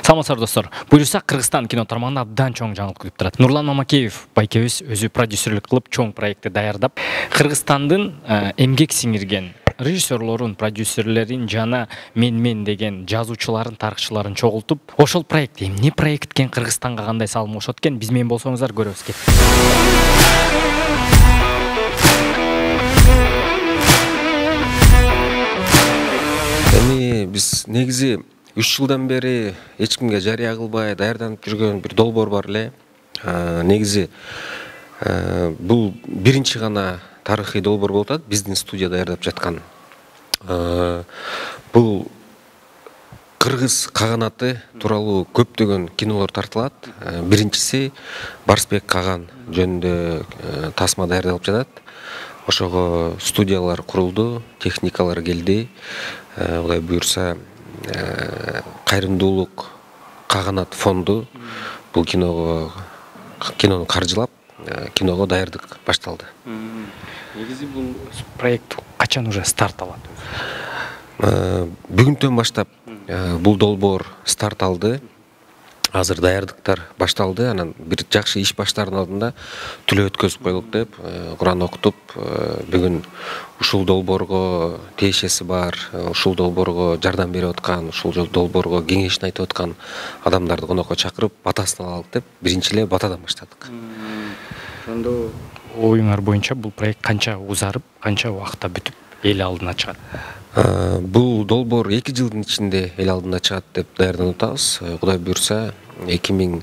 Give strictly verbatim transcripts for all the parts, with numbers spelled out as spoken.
Саламатсыздар достор. Буюрса Кыргызстан кино тармагында абдан чоң жаңылык күтүп турат. Нурлан Мамакеев байкебиз өзү продюсерлик кылып чоң проектти даярдап, Кыргызстандын эмгек сиңирген режиссерлорун, продюсерлерин жана мен-мен деген жазуучуларын, тарыхчыларын чогултуп, ошол проект эмне проект экен, Кыргызстанга кандай салым кошот экен, биз менен болсоңуздар көрөбүз кет. Эми биз негизи үч жылдан бери эч кимге жарыя кылбай даярданып жүргөн бир долбоор бар эле. Негизи бул биринчи гана тарыхый долбоор болуп атат, биздин студия даярдап жаткан. Бул кыргыз каганаты тууралуу көптөгөн кинолор тартылат. Биринчиси Барсбек Каган жөнүндө тасма даярдалып жатат. Ошого студиялар курулду, техникалар келди. Кудай буйрса, кайрымдуулук Каганат фонду бул киного кинону каржылап, киного даярдык башталды. Негизи бул проект качан уже старт алат? Бүгүнтөн баштап бул долбоор старт алды. Азыр даярдыктар башталды. Анан бир жакшы иш баштаардын алдында түлөө өткөзүп коелук деп, Куран окутуп, бүгүн ушул долбоорго тиешеси бар, ушул долбоорго жардам берип аткан, ушул долбоорго кеңешин айтып аткан адамдарды конокко чакырып, батасын алалык деп, биринчи эле батадан баштадык. Ошондо оюңар боюнча бул проект канча узарып, канча убакытта бүтүп эл алдына чыгат? Бул долбоор эки жылдын ичинде эл алдына чыгат деп даярданып атабыз. Кудай буйрса, эки миң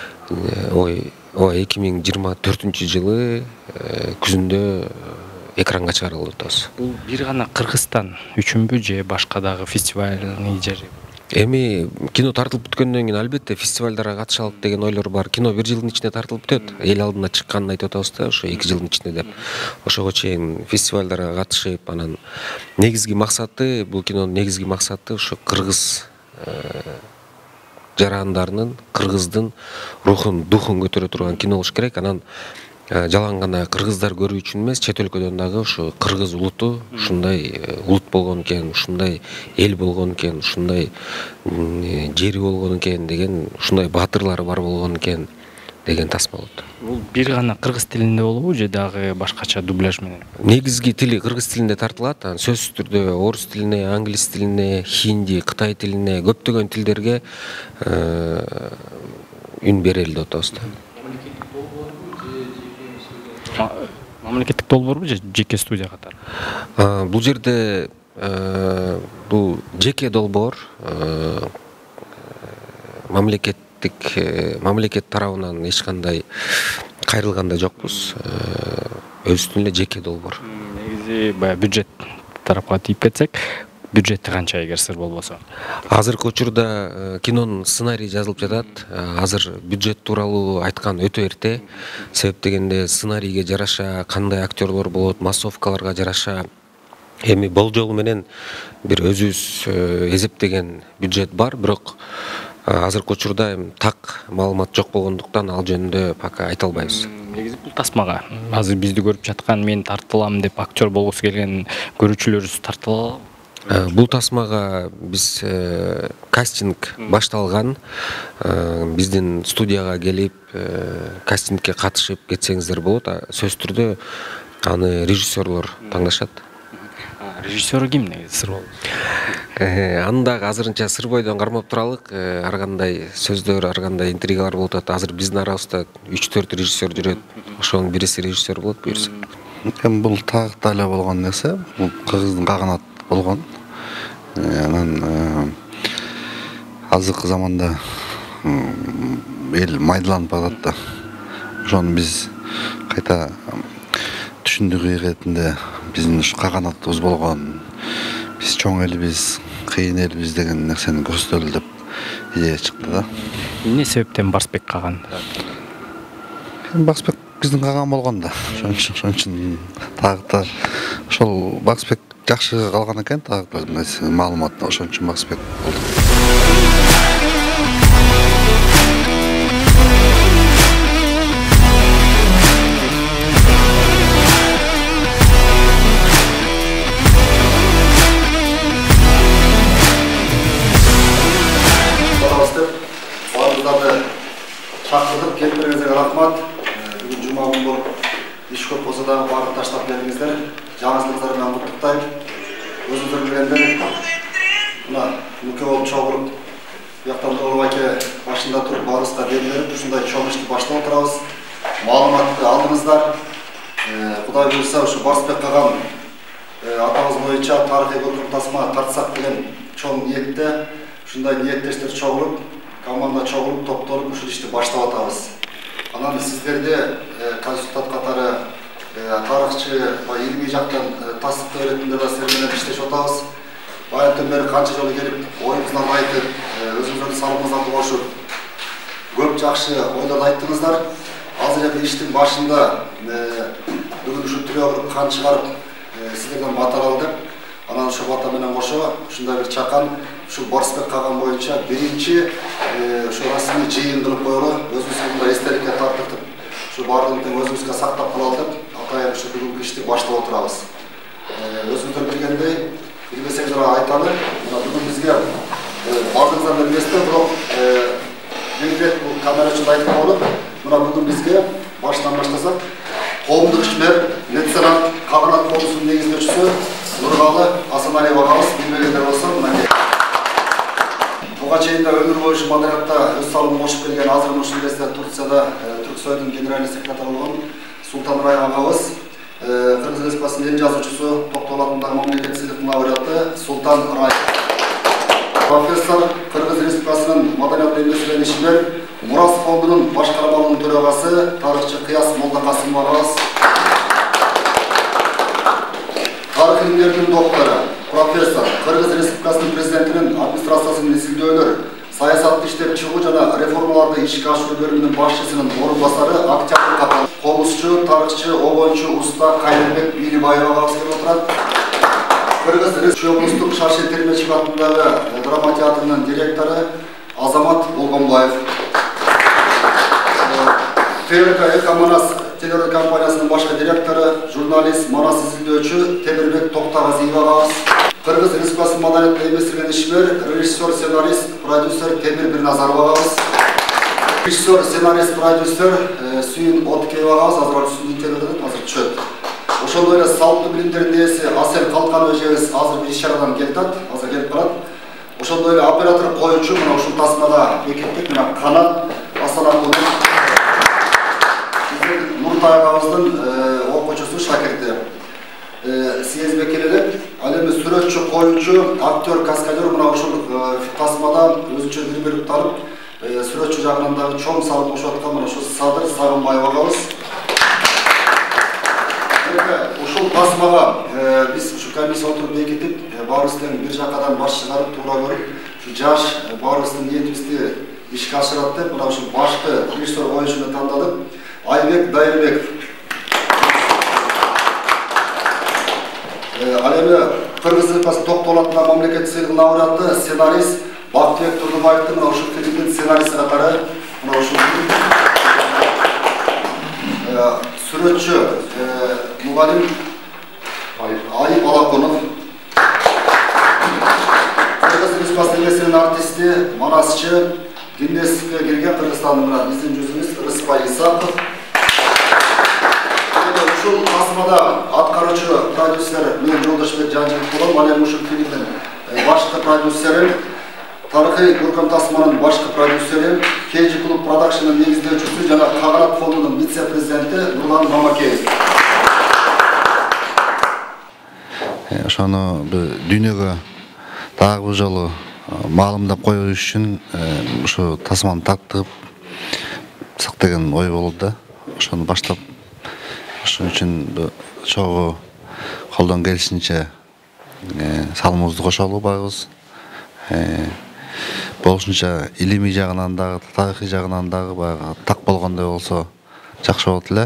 жыйырма төртүнчү жылы күзүндө экранга чыгарылып атабыз. Бул бир гана Кыргызстан үчүнбү же башка дагы фестивальный жери? Эми кино тартылып бүткөндөн кийин албетте фестивалдарга катышалык деген ойлор бар. Кино бир жылдын ичинде тартылып бүтөт. Эл алдына чыкканын айтып атабыз да, ошо эки жылдын ичинде деп. Ошого чейин фестивалдарга катышып, анан негизги максаты, бул кинонун негизги максаты ошо кыргыз жарандарынын, кыргыздын рухун, духун көтөрө турган кино болуш керек. Анан жалаң гана кыргыздар көрүү үчүн эмес, чет өлкөдөн дагы ушу кыргыз улуту ушундай улут болгон экен, ушундай эл болгон экен, ушундай жери болгон экен деген, ушундай баатырлары бар болгон экен деген тасма болот. Бул бир гана кыргыз тилинде болобу же дагы башкача дубляж менен? Негизги тили кыргыз тилинде тартылат, анан сөзсүз түрдө орус тилине, англис тилине, хинди, кытай тилине, көптөгөн тилдерге үн берели деп атабыз. Мамлекеттик долбоорбу же жеке студия катары? Бул жерде бул жеке долбоор, мамлекеттик мамлекет тарабынан эч кандай кайрылганда жокпуз. Өзүнүн эле жеке долбоор. Негизи баягы бюджет тарапка тийип кетсек, бюджети канча эгер сыр болбосо? Азыркы учурда кинонун сценарийи жазылып жатат. Азыр бюджет тууралуу айткан өтө эрте. Себеп дегенде сценарийге жараша кандай актерлор болот, массовкаларга жараша эми болжол менен бир өзүбүз эсептеген бюджет бар, бирок азыркы учурда так маалымат жок болгондуктан ал жөнүндө пока айта албайбыз. Негизи бул тасмага азыр бизди көрүп жаткан, мен тартылам деп актер болгусу келген көрүүчүлөрүбүз тартыла. Бул тасмага биз кастинг башталган. Биздин студияга келип, кастингке катышып кетсеңиздер болот. Сөзсүз түрдө аны режиссерлор таңдашат. Режиссеру ким негизи сыр болбойт? Аны дагы азырынча сыр бойдон кармап туралык. Ар кандай сөздөр, ар кандай интригалар болуп атат. Азыр биздин арабызда үч төрт режиссер жүрөт. Ошонун бириси режиссер болот буюрса. Эми бул тагы эле болгон нерсе, бул Кыргыздын Каганат болгон. Анан азыркы заманда эл майдаланып атат да. Ошону биз кайта түшүндүк иретинде биздин ушу каганатыбыз болгон, биз чоң элбиз, кыйын элбиз деген нерсени көрсөтөлү деп идея чыкты да. Эмне себептен Барсбек Каган? Барсбек биздин Каган болгон да. Ошон үчүн тагы да ошол Барсбек жакшы калган экен, тагы бир маалымат, ошон үчүн Барсбек болду. шақырдық, келдіктеріңізге рахмат. Бүгін жұма күні болып, еш көп болса да барлық таштап келдіңіздер. Жаңылықтарынан құттықтаймын. Өзіңіздер білгендер, мына мүке болып чоғылып, бұяқтан Толыбай аке башында тұрып, барысқа беріліп, ұшындай чоғышты баштап отырамыз. Малыматты алдыңыздар. Құдай бұйырса, ұшы Барысбек қаған атамыз бойынша тарихи көркем тасма тартсақ деген чоң ниетте, ұшындай ниеттештер чоғылып, команда чоғылып, топтолып, ұшыл ішті баштап атамыз. Анан сіздерде консультант қатары тарихчы, илми жақтан тасықты өретіндер серменен іштеш отабыз. Байыптен бері қанша жолы келіп, ойымыздан айтып, өзіңіздерді салымыздан қошып, көп жақшы ойларды айттыңыздар. Азыр енді іштің башында бүгін ұшы түре ұрып, қан шығарып, сіздерден батар алдық. Анан ұшы батаменен қошы, ұшында бір чақан, ұшы Барысбек қаған бойынша бірінші ұшы расыны жиын қылып қойылы, өзімізге естелікке тартыртып, ұшы барлығын өзімізге сақтап қалалдық. Атайын ұшы бүгінгі ішті башта отырабыз. Өзіміздер білгендей, білмесеңдер айтады, бүгін бізге бардыңыздан білместі, бірақ белгілет бұл камера үшін айтып болып, мына бүгін бізге башынан баштасақ, қоғамдық ішмер, меценат, қағанат қоғысының негізгішісі Нұрғалы Асанали ағамыз білмегендер болса, мына не. Бұған шейінде өмір бойынша мадариятта өз салымын қосып келген азыр мүшелесте Турцияда Түрксойдың генеральный секретары болған Султан Рай ағамыз, Қырғыз Республикасының ел жазушысы, Тоқтол атындағы мемлекеттік сыйлықтың лауреаты Султан Рай. Профессор Қырғыз Республикасының маданият мәселелерін шебер, Мұрас фондының башқармалының төрағасы, тарихчы Қияс Молдақасым ағамыз. Тарих илимдерінің докторы, профессор, Қырғыз Республикасының президентінің администрациясының исілдеулер, саясатты іштеп шығу жана реформаларды ишке ашыруу бөлімінің басшысының орынбасары Октябрь Капал, қомысшы, тарихчы, обончу, уста Кайырбек Билибаев ағамыз келіп отырады. Қырғыз Республикасының Шаршы термешік атындағы драма театрының директоры Азамат Болғанбаев. ТРК Экоманас телерадиокомпаниясының башқа директоры, журналист, манас изилдөөчү Темирбек Токтагазиев ағамыз. Қырғыз Республикасының маданиятты еместірген ишмер, режиссер, сценарист, продюсер Темир Бирназаров ағамыз. Режиссер, сценарист, продюсер Сүйін Откеев ағамыз, азыр үстінде телерадиодан азыр түшөт. Ошондой эле салттуу билимдердин ээси Асел Калкан эжебиз азыр бир иш-чарадан келип атат, азыр келип барат. Ошондой эле оператор коюучу мына ушул тасмада бекиттик, мына Канат Асанакулдун Нуртай агабыздын окуучусу, шакирти. Съездбек эле, ал эми сүрөтчү, коюучу, актер, каскадер мына ушул тасмада өзүнчө бир берип тарып, сүрөтчү жагынан дагы чоң салым кошуп аткан мына ушул Садыр Сагынбаев агабыз. Ушул тасмага биз ушу комиссия отуруп бекитип, баарыбыздын бир жакадан баш чыгарып, туура көрүп, ушу жаш баарыбыздын ниетибизди ишке ашырат деп, мына ушул башкы режиссер коюучуну тандадык. Айбек Дайырбеков. Ал эми Кыргыз Республикасынын Токтол атындагы мамлекеттик сыйлыктын лауреаты, сценарист Бактыбек Турдубаевдин мына ушул фильмдин сценаристи катары, мына ушул сүрөтчү мугалим Айып Алаконов. Кыргыз Республикасынын эсерин артисти, манасчы, гимнастикке кирген Кыргызстандын мына биздин жүзүбүз Рыспай Исаков. Ушул тасмада аткаруучу продюсер мен Жолдошбек Жанжигит болом. Ал эми ушул фильмдин башкы продюсери, тарыхый көркөм тасманын башкы продюсери, Кежи клуб продакшнын негиздөөчүсү жана Каганат фондунун вице-президенти Нурлан Мамакеев. Ошону дүйнөгө дагы бир жолу маалымдап коюш үчүн ушу тасманы тартып сак деген ой болду да. Ошону баштап ошон үчүн чогуу колдон келишинче салымыбызды кошолу багыбыз. Болушунча илимий жагынан дагы, тарыхый жагынан дагы баягы так болгондой болсо жакшы болот эле.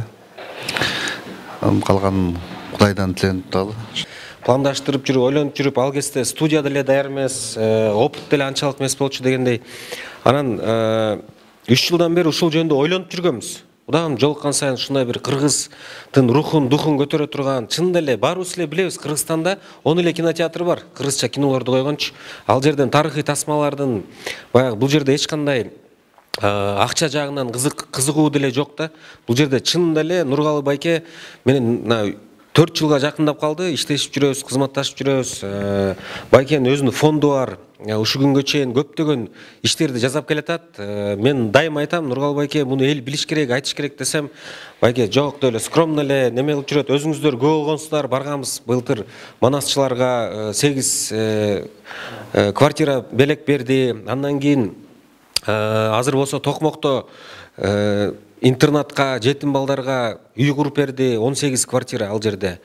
Калган Кудайдан тиленип туралы. Пландаштырып жүрүп, ойлонуп жүрүп, ал кезде студияда эле даяр эмес, опыт деле анчалык эмес болчу дегендей. Анан үч жылдан бери ушул жөнүндө ойлонуп жүргөнбүз. Удам жолуккан сайын ушундай бир кыргыздын рухун, духун көтөрө турган, чын эле баарыбыз эле билебиз, Кыргызстанда он эле кинотеатр бар, кыргызча кинолорду койгончу. Ал жерден тарыхый тасмалардын баягы бул жерде эч кандай акча жагынан кызык кызыгуу деле жок да. Бул жерде чынында эле Нургалы байке менен төрт жылга жакындап калды, иштешип жүрөбүз, кызматташып жүрөбүз. Байкенин өзүнүн фонду бар. Ушул күнгө чейин көптөгөн иштерди жасап келатат. Мен дайым айтам, Нургалы байке муну эл билиш керек, айтыш керек десем, байке жок деле скромно эле неме кылып жүрөт. Өзүңүздөр көп болгонсуздар, барганбыз былтыр манасчыларга сегиз квартира белек берди. Андан кийин азыр болсо Токмокто интернатка, жетим балдарга үй куруп берди, он сегиз квартира ал жерде.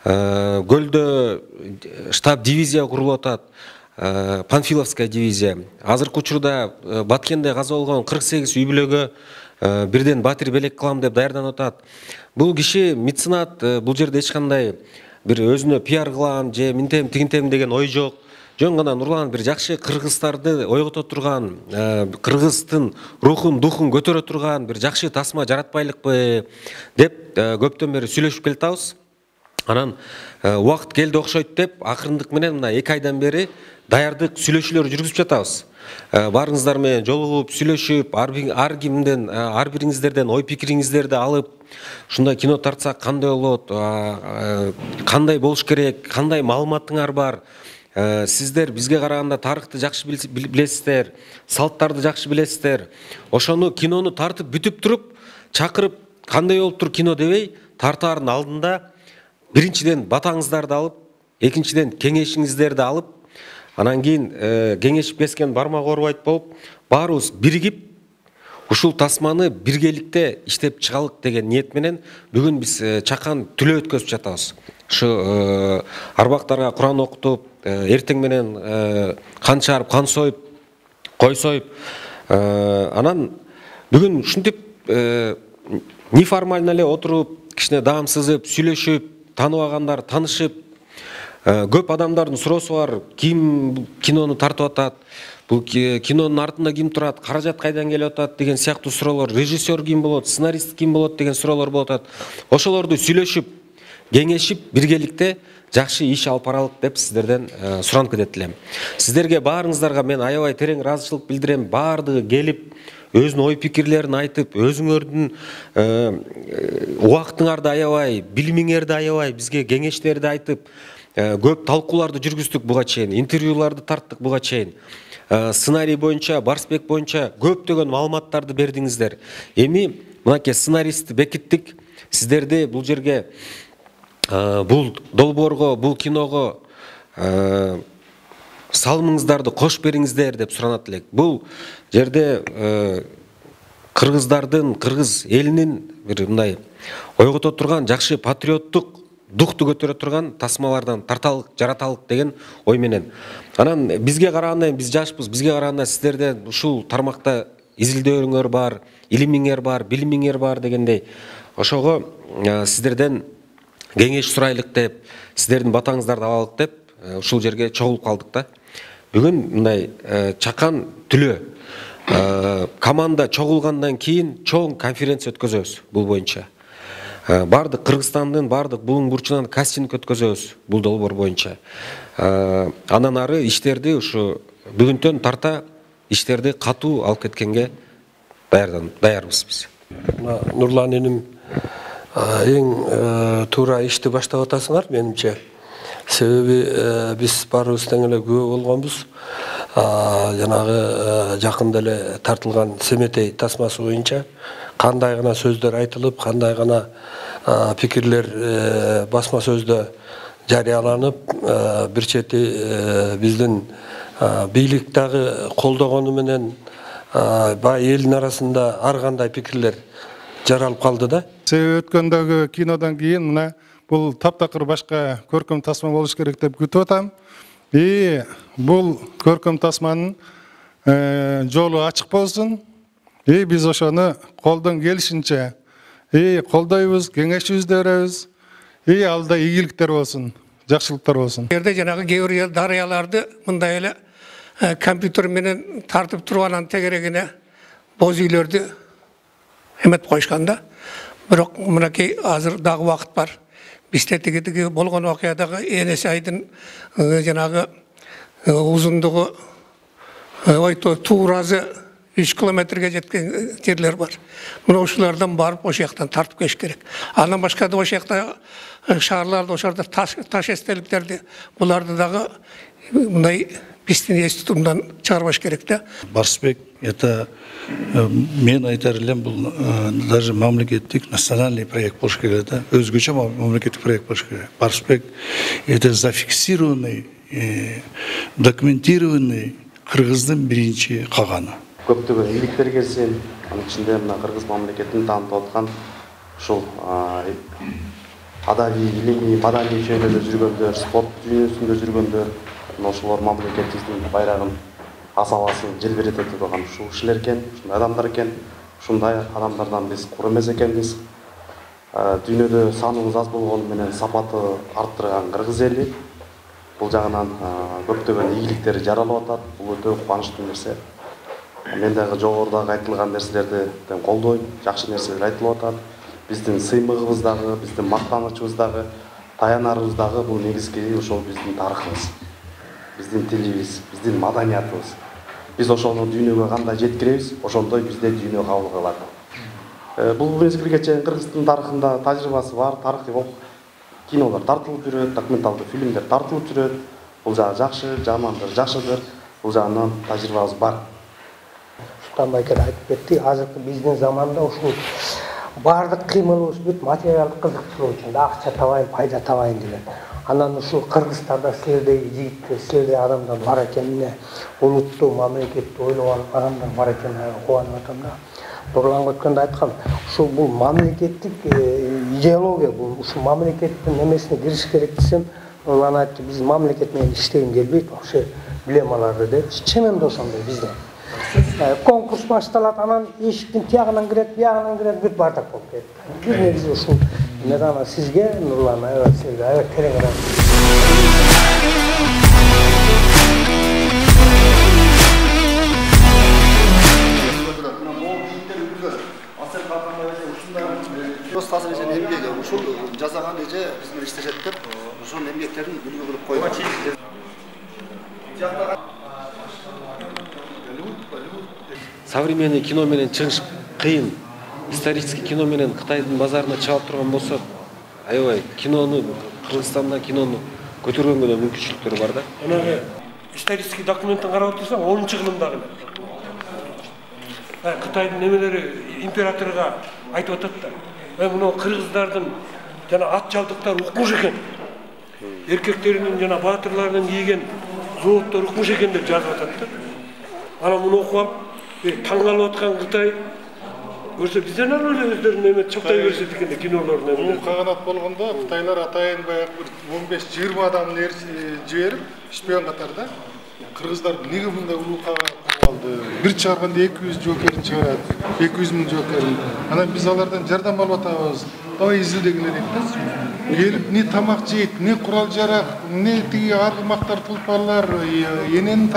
Көлдө штаб дивизия курулуп атат. Панфиловская дивизия. Азыркы учурда Баткенде каза болгон кырк сегиз үй бүлөгө бирден батир белек кылам деп даярданып атат. Бул киши меценат, бул жерде эч кандай бир өзүнө пиар кылам же минтем тигинтем деген ой жок. Жөн гана Нурлан бир жакшы кыргыздарды ойгото турган, кыргыздын рухун, духун көтөрө турган бир жакшы тасма жаратпайлыкпы деп көптөн бери сүйлөшүп келатабыз. Анан убакыт келди окшойт деп акырындык менен мына эки айдан бери даярдык сүйлөшүүлөр жүргүзүп жатабыз. Барыңыздар менен жолугуп, сүйлөшүп, ар кимден, ар бириңиздерден ой пикириңиздерди алып, ушундай кино тартсак кандай болот, кандай болуш керек, кандай маалыматыңар бар. Сиздер бизге караганда тарыхты жакшы билесиздер, салттарды жакшы билесиздер. Ошону кинону тартып бүтүп туруп, чакырып кандай болуп тур кино дебей, тартаардын алдында биринчиден батаңыздарды алып, экинчиден кеңешиңиздерди алып, анан кийин кеңешип кескен бармак оорубайт болуп, баарыбыз биригип ушул тасманы биргеликте иштеп чыгалык деген ниет менен бүгүн биз чакан түлөө өткөзүп жатабыз. Ушу арбактарга Куран окутуп, эртең менен кан чаарып, кан союп, кой союп, анан бүгүн ушинтип неформально эле отуруп, кичине даам сызып, сүйлөшүп, тааныбагандар таанышып, көп адамдардын суроосу бар, ким кинону тартып атат, бул кинонун артында ким турат, каражат кайдан келип атат деген сыяктуу суроолор, режиссер ким болот, сценарист ким болот деген суроолор болуп атат. Ошолорду сүйлөшүп, кеңешип, биргеликте жакшы иш алып баралык деп сиздерден суранып кетет элем. Сиздерге баарыңыздарга мен аябай терең ыраазычылык билдирем. Баардыгы келип, өзүнүн ой пикирлерин айтып, өзүңөрдүн убактыңарды аябай, билимиңерди аябай бизге кеңештерди айтып, көп талкууларды жүргүздүк буга чейин, интервьюларды тарттык буга чейин. Сценарий боюнча, Барсбек боюнча көптөгөн маалыматтарды бердиңиздер. Эми мынакей сценаристти бекиттик. Сиздерди бул жерге, бул долбоорго, бул киного салымыңыздарды кош бериңиздер деп суранат элек. Бул жерде кыргыздардын, кыргыз элинин бир мындай ойгото турган жакшы патриоттук духту көтөрө турган тасмалардан тарталык, жараталык деген ой менен. Анан бизге караганда биз жашпыз, бизге караганда сиздерден ушул тармакта изилдөөлөрүңөр бар, илимиңер бар, билимиңер бар дегендей. Ошого сиздерден кеңеш сурайлык деп, сиздердин батаңыздарды алалык деп ушул жерге чогулуп калдык да. Бүгүн мындай чакан түлөө команда чогулгандан кийин чоң конференция өткөзөбүз бул боюнча. Бардык Кыргызстандын бардык булуң бурчунан кастинг өткөзөбүз бул долбоор боюнча. Анан ары иштерди ушу бүгүнтөн тарта иштерди катуу алып кеткенге даярбыз биз. Нурлан эним, эң туура ишти баштап атасыңар менимче. Себеби биз баарыбыз тең эле күбө болгонбуз. Жанагы жакында эле тартылган Семетей тасмасы боюнча кандай гана сөздөр айтылып, кандай гана пикирлер басма сөздө жарыяланып, бир чети биздин бийлик дагы колдогону менен бай элдин арасында ар кандай пикирлер жаралып калды да. Себеби өткөндөгү кинодон кийин мына бул таптакыр башка көркөм тасма болуш керек деп күтүп атам. И бул көркөм тасманын жолу ачык болсун. И биз ошону колдон келишинче и колдойбуз, кеңешибизди беребиз. И алда ийгиликтер болсун, жакшылыктар болсун. Жерде жанагы кээ бир дарыяларды мындай эле компьютер менен тартып турганан тегерегине боз үйлөрдү эметип коюшканда. Бирок мынакей азыр дагы убакыт бар. Бизде тиги болгон окуядагы Энеси айдын жанагы узундугу ойто тууразы үч километрге жеткен жерлер бар. Мына ушулардан барып ошол жактан тартып келиш керек. Андан башка да ошол жакта шаарларда ошолорда таш таш эстеликтерди буларды дагы мындай биздин институтунан чыгарбаш керек да. Барсбек это мен айтар элем бул даже мамлекеттик национальный проект болуш керек да. Өзгөчө мамлекеттик проект болуш керек. Барсбек это зафиксированный, документированный кыргыздын биринчи каганы. Көптөгөн ийгиликтер келсин, анын ичинде мына кыргыз мамлекетин таанытып аткан ушул адабий, илимий, маданий чөйрөдө жүргөндөр, спорт дүйнөсүндө жүргөндөр, ошолор мамлекетибиздин байрагын, асабасын желбиретип турган ушул кишилер экен, ушундай адамдар экен. Ушундай адамдардан биз кур эмес экенбиз. Дүйнөдө саныбыз аз болгону менен сапаты арттырган кыргыз эли бул жагынан көптөгөн ийгиликтер жаралып атат. Бул өтө кубанычтуу нерсе. Мен дагы жогорудагы айтылган нерселерди колдойм, жакшы нерселер айтылып атат. Биздин сыймыгыбыз дагы, биздин мактанычыбыз дагы, таянарыбыз дагы бул негизги ошол биздин тарыхыбыз, биздин тилибиз, биздин маданиятыбыз. Биз ошону дүйнөгө кандай жеткиребиз, ошондой бизде дүйнө кабыл кылат. Бул мезгилге чейин Кыргыздын тарыхында тажрыйбасы бар, тарыхый кинолор тартылып жүрөт, документалдуу фильмдер тартылып жүрөт. Бул жагы жакшы, жамандыр, жакшыдыр. Бул жагынан тажрыйбабыз бар. Султан байкер айтып кетти, азыркы биздин заманда ушул бардык кыймылыбыз бүт материалдык кызыктыруу үчүн да акча табайын, пайда табайын деген. Анан ушул Кыргызстанда силердей жигиттер, силердей адамдар бар экенине, улуттуу мамлекетти ойлогон адамдар бар экенине кубанып атам да. Нурлан өткөндө айткан, ушул бул мамлекеттик идеология, бул ушул мамлекеттин немесине кириш керек десем, Нурлан айтты, биз мамлекет менен иштегим келбейт, вообще билем аларды деп. Чынында ошондой бизде. Конкурс башталат, анан эшиктин тиягынан кирет, биягынан кирет, бүт бардак болуп кетти. Бир негизи ушул мына сизге, Нурлан, аябай сизге аябай терең рахмат. Достасы эже эмгеги ушул жасаган эже биз менен иштешет деп, ошол эмгектерин үлгү кылып койгон. Современный кино менен чыгыш кыйын. Исторический кино менен Кытайдын базарына чыгып турган болсо, аябай кинону, Кыргызстанда кинону көтөргөнгө да мүмкүнчүлүктөр бар да. Анагы исторический документтин карап отурсаң, онунчу кылымдагы. Кытайдын немелери императорга айтып атат да. Мына кыргыздардын жана ат жалдыктары укмуш экен. Эркектеринин жана баатырлардын кийген зооттор укмуш экен деп жазып атат да. Анан муну окуп алып, таң калып аткан Кытай көрсө бизден ары эле өздөрүнүн эме чоктой көрсөт экен да кинолорун. Бул каганат болгондо Кытайлар атайын баягы бир он беш жыйырма адамды жиберип, шпион катарда кыргыздар неге мындай улуу каганат алды? Бир чыгарганда эки жүз жоокерин чыгарат, эки жүз миң жоокерин. Анан биз алардан жардам алып атабыз. Давай изилдегиле дейт да. Келип не тамак жейт, не курал жарак, не тиги аргымактар, тулпарлар, эненин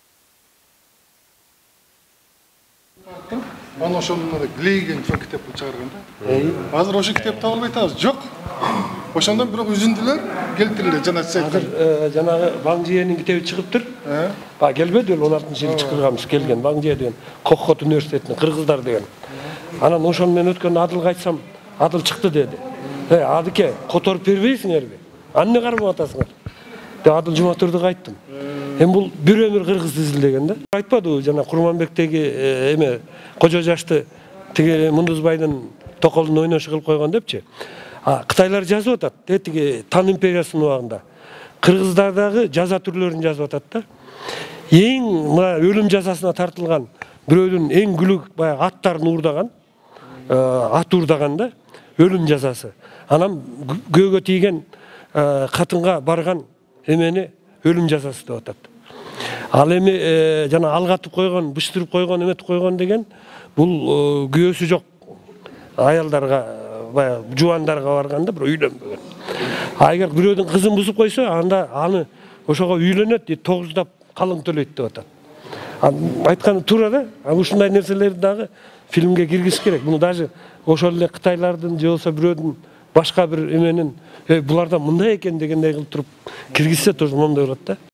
Аны ошону Глейген сол китепти чыгарганда. Азыр ошо китепти алып атабыз. Жок. Ошондон бирок үзүндүлөр, келтирилди жана сен. Азыр жанагы Ваңжиенин китеби чыгыптыр. Ба келбеди, он алтынчы жылы чыгарганбыз, келген Ваңжие деген Кохот университетинин кыргыздар деген. Анан ошону мен өткөндө Адылга айтсам, Адыл чыкты деди. Э, Адыке, которуп бербейсиңерби? Анне карап атасыңар? Деп Адыл Жуматурдуга айттым. Эми бул бир өмүр кыргыз изилдеген да. Айтпадыбы жана Курманбектеги эме кожо жашты тиги Мундузбайдын токолун ойношу кылып койгон депчи. А Кытайлар жазып атат, тиги Тан империясынын убагында. Кыргыздардагы жаза түрлөрүн жазып атат да. Эң мына өлүм жазасына тартылган бирөөнүн эң күлүк баягы аттарын уурдаган, ат уурдаган да, өлүм жазасы. Анан көөгө тийген катынга барган эмени өлүм жазасы деп атат. Ал эми жана алгатып койгон, быштырып койгон, эметип койгон деген бул күйөөсү жок аялдарга, баягы жубандарга барганда бир үйлөнбөгөн. А эгер бирөөдүн кызын бузуп койсо, анда аны ошого үйлөнөт, тогуздап калың төлөйт деп атат. Айтканы туура да. Ушундай нерселерди дагы фильмге киргизиш керек. Муну даже ошол эле Кытайлардын же болсо бирөөдүн башка бир эменин буларда мындай экен дегендей кылып туруп киргизсе тоже мондой болот да.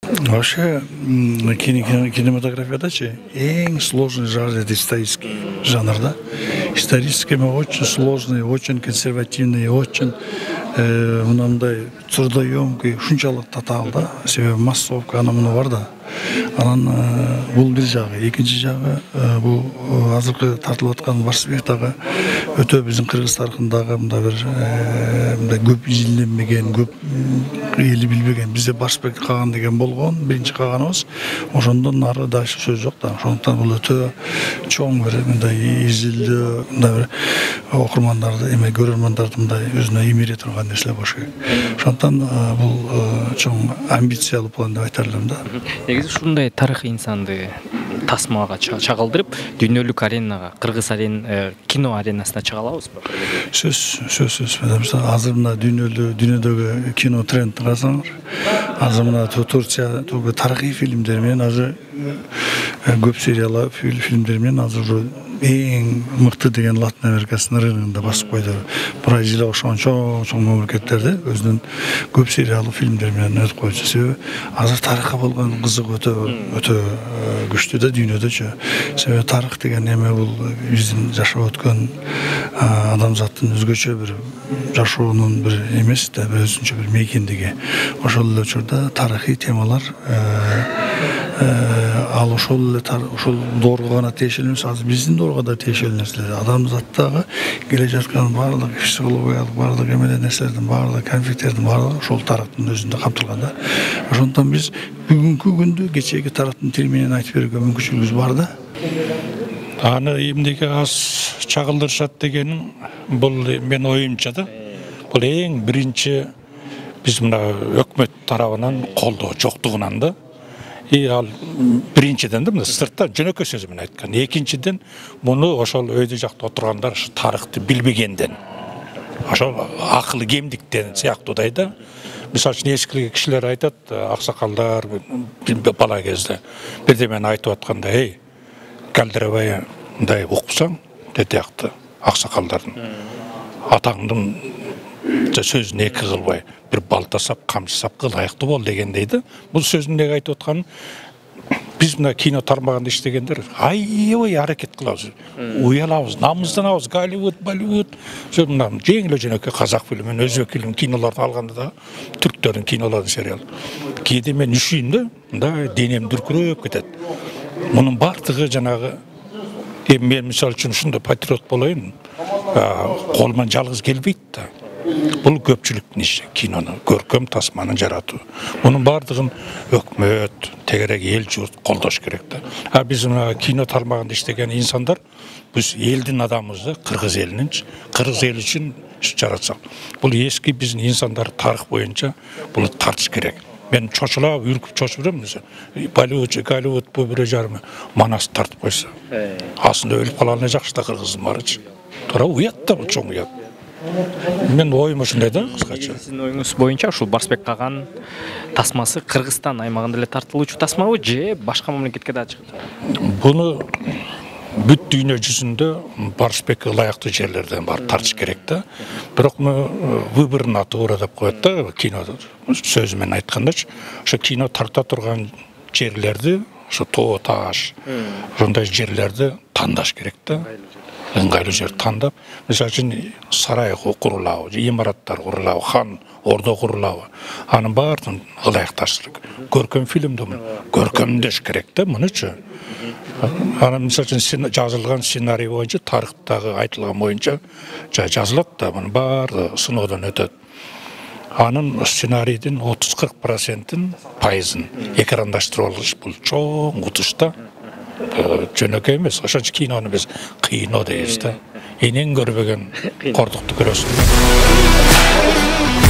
Вообще, кинематографияда ең сложный жанр это исторический жанр, да. Исторический очень сложный, очень консервативный, очень мынандай трудоемкий, шунчалык татаал да. Себебі массовка ана мына бар да. Анан бул бир жагы, экинчи жагы бул азыркы тартылып аткан Барсыбектагы өтө биздин Кыргыз тарыхындагы мындай бир мындай көп изилденбеген, көп эли билбеген бизде Барсыбек каган деген болгон, биринчи каганыбыз. Ошондон ары да сөз жок да. Ошондуктан бул өтө чоң бир мындай изилдөө, мындай бир окурмандарды, эме көрөрмандарды мындай өзүнө имире турган нерселер болуш керек. Ошондуктан бул чоң амбициялуу план деп айта алам да. Негизи ушундай тарыхый инсанды тасмага чагылдырып, дүйнөлүк аренага, Кыргыз арена, кино аренасына чыга алабызбы? Сөз, сөз, сөз. Азыр мына дүйнөлүк, дүйнөдөгү кино тренд карасаңар, азыр мына Турция тарыхый фильмдер менен азыр көп сериялар фильмдер менен азыр эң мыкты деген Латын Америкасынын рыногунда басып койду. Бразилия ошон чоң мамлекеттерде өзүнүн көп сериялуу фильмдер менен өтүп койчу. Себеби азыр тарыхка болгон кызык өтө өтө күчтүү да дүйнөдөчү. Себеби тарых деген эме бул биздин жашап өткөн адамзаттын өзгөчө бир жашоонун бир эмеси да, бир өзүнчө бир мейкиндиги. Ошол эле учурда тарыхый темалар ал ошол эле ошол доорго гана тиешелүү эмес, азыр биздин доорго да тиешелүү нерселер. Адамзаттагы келе жаткан баардык психологиялык, баардык эмелер нерселердин баардыгы, конфликттердин баардыгы ошол тарыхтын өзүндө камтылган да. Ошондон биз бүгүнкү күндү кечеги тарыхтын тили менен айтып берүүгө мүмкүнчүлүгүбүз бар да. Аны эмнеге аз чагылдырышат дегенин бул мен оюмча да. Бул эң биринчи биз мына өкмөт тарабынан колдоо жоктугунан да. И ал биринчиден да мына сырттан жөнөкөй сөз менен айткан. Экинчиден муну ошол өйдө жакта отургандар тарыхты билбегенден, ошол акылы кемдиктен сыяктуудай да. Мисалы үчүн эски кишилер айтат, аксакалдар бала кезде бирдемени айтып атканда, эй, калдырбай мындай уксаң, детиякты аксакалдардын атаңдын сөзүн эки кылбай, бир балта сап, камчы сап кыл, аяктуу бол дегендей да. Бул сөзүн эмнеге айтып атканын биз мына кино тармагында иштегендер аябай аракет кылабыз, уялабыз, намызданабыз. Голливуд, Болливуд, мына жеңил эле жөнөкөй казак фильми, өзбек фильми кинолорду алганда да, түрктөрдүн кинолордун сериалы. Кээде мен үшүйүн да, мындай денем дүркүрөп кетет. Мунун бардыгы жанагы мен мисалы үчүн ушундай патриот болоюн, колуман жалгыз келбейт да. Бул көпчүлүктүн иши, кинону, көркөм тасманы жаратуу. Мунун бардыгын өкмөт, тегерек эл журт колдош керек да. А биз мына кино тармагында иштеген инсандар, биз элдин адамыбыз да, Кыргыз элинин, Кыргыз эл үчүн иш жаратсак. Бул эски биздин инсандар тарых боюнча буну тартыш керек. Мен чочулап, үркүп чочуп жүрөм. Болливуд, Голливуд бу бир жарымы Манас тартып койсо. Асында өлүп калганы жакшы да Кыргыздын барычы. Туура уят да, бул чоң уят. Мен оюм ушундай да, кыскача. Сиздин оюңуз боюнча ушул Барсыбек каган тасмасы Кыргызстан аймагында эле тартылуучу тасмабы же башка мамлекетке да чыгат? Буну бүт дүйнө жүзүндө Барсыбекке ылайыктуу жерлерден барып тартыш керек да. Бирок выбор натура деп коет да кино сөзү менен айткандачы. Ошо кино тарта турган жерлерди, ошо тоо таш, ошондой жерлерди тандаш керек да. Ыңгайлуу жер тандап, мисалы үчүн сарай курулабы, имараттар курулабы, хан ордо курулабы, анын баарын ылайыкташ керек. Көркөм фильмди көркөмдөш керек да мунучу. Анан мисалы үчүн жазылган сценарий боюнча, тарыхтагы айтылган боюнча жазылат да, мунун баары сыноодон өтөт. Анын сценарийдин отуз кырк процентин пайызын экрандаштырып алыш бул чоң утуш да. Жөнөкөй эмес, ошончо кинону биз кыйноо дейбиз да. Энен көрбөгөн кордукту көрөсүң.